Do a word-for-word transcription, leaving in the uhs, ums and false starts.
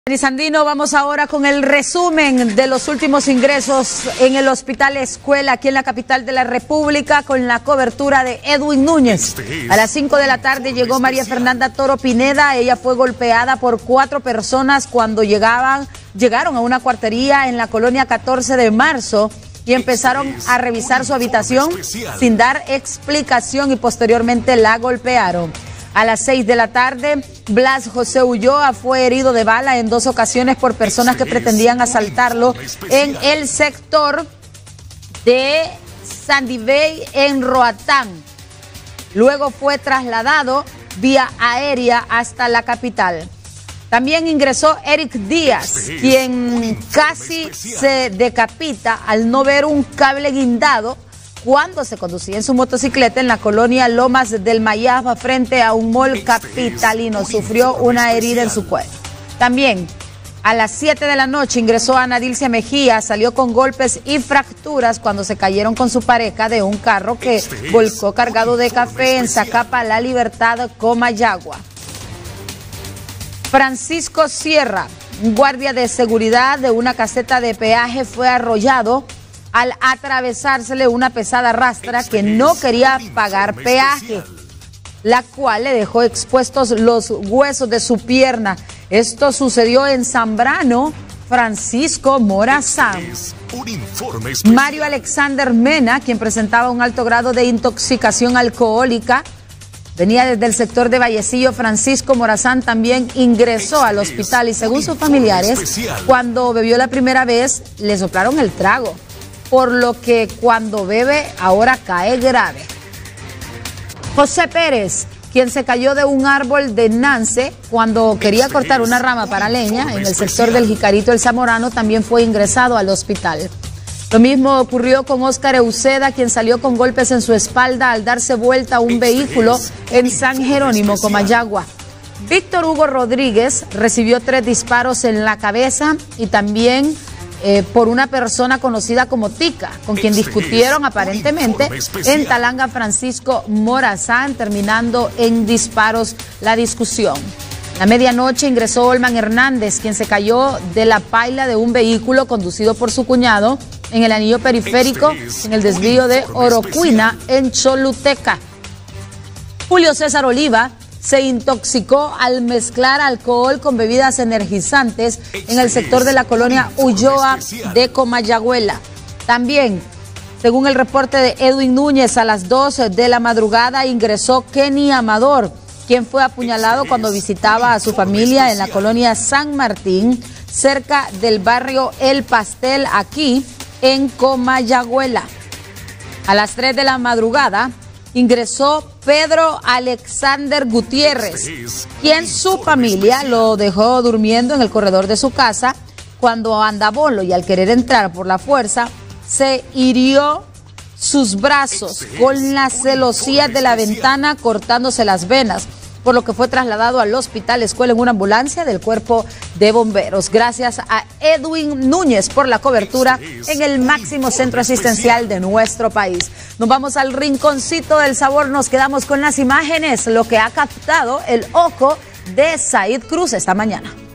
Sandino, vamos ahora con el resumen de los últimos ingresos en el Hospital Escuela aquí en la capital de la República con la cobertura de Edwin Núñez. A las cinco de la tarde llegó María Fernanda Toro Pineda. Ella fue golpeada por cuatro personas cuando llegaban, llegaron a una cuartería en la colonia catorce de marzo y empezaron a revisar su habitación sin dar explicación y posteriormente la golpearon. A las seis de la tarde, Blas José Ulloa fue herido de bala en dos ocasiones por personas que pretendían asaltarlo en el sector de Sandy Bay en Roatán. Luego fue trasladado vía aérea hasta la capital. También ingresó Eric Díaz, quien casi se decapita al no ver un cable guindado cuando se conducía en su motocicleta en la colonia Lomas del Mayab frente a un mall capitalino. Sufrió una herida en su cuello. También a las siete de la noche ingresó Ana Dilcia Mejía, salió con golpes y fracturas cuando se cayeron con su pareja de un carro que volcó cargado de café en Zacapa La Libertad, Comayagua. Francisco Sierra, un guardia de seguridad de una caseta de peaje, fue arrollado al atravesársele una pesada rastra que no quería pagar peaje, la cual le dejó expuestos los huesos de su pierna. Esto sucedió en Zambrano, Francisco Morazán. Mario Alexander Mena, quien presentaba un alto grado de intoxicación alcohólica, venía desde el sector de Vallecillo. Francisco Morazán también ingresó al hospital y según sus familiares, cuando bebió la primera vez, le soplaron el trago, por lo que cuando bebe ahora cae grave. José Pérez, quien se cayó de un árbol de Nance cuando quería cortar una rama para leña en el sector del Jicarito El Zamorano, también fue ingresado al hospital. Lo mismo ocurrió con Óscar Euseda, quien salió con golpes en su espalda al darse vuelta a un vehículo en San Jerónimo, Comayagua. Víctor Hugo Rodríguez recibió tres disparos en la cabeza y también Eh, por una persona conocida como Tica, con quien discutieron aparentemente en Talanga. Francisco Morazán, terminando en disparos la discusión. A medianoche ingresó Olman Hernández, quien se cayó de la paila de un vehículo conducido por su cuñado en el anillo periférico en el desvío de Orocuina en Choluteca. Julio César Oliva se intoxicó al mezclar alcohol con bebidas energizantes en el sector de la colonia Ulloa de Comayagüela. También, según el reporte de Edwin Núñez, a las dos de la madrugada ingresó Kenny Amador, quien fue apuñalado cuando visitaba a su familia en la colonia San Martín, cerca del barrio El Pastel, aquí en Comayagüela. A las tres de la madrugada ingresó Pedro Alexander Gutiérrez, quien su familia lo dejó durmiendo en el corredor de su casa cuando andabolo y al querer entrar por la fuerza se hirió sus brazos con las celosías de la ventana, cortándose las venas, por lo que fue trasladado al Hospital Escuela en una ambulancia del Cuerpo de Bomberos. Gracias a Edwin Núñez por la cobertura en el máximo centro asistencial de nuestro país. Nos vamos al rinconcito del sabor, nos quedamos con las imágenes, lo que ha captado el ojo de Said Cruz esta mañana.